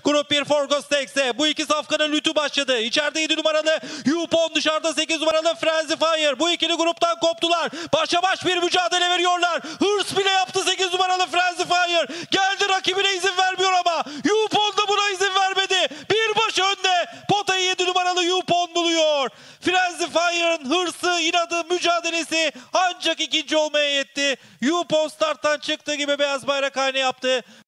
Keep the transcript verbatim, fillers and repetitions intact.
Grup bir Forgo Stakes'e. Bu iki safkanın lütü başladı. İçeride yedi numaralı Yupon, dışarıda sekiz numaralı Frenzy Fire. Bu ikili gruptan koptular. Başa baş bir mücadele veriyorlar. Hırs bile yaptı sekiz numaralı Frenzy Fire. Geldi, rakibine izin vermiyor ama Yupon da buna izin vermedi. Bir baş önde. Potayı yedi numaralı Yupon buluyor. Frenzy Fire'ın hırsı, inadı, mücadelesi ancak ikinci olmaya yetti. Yupon starttan çıktığı gibi beyaz bayrak haline yaptı.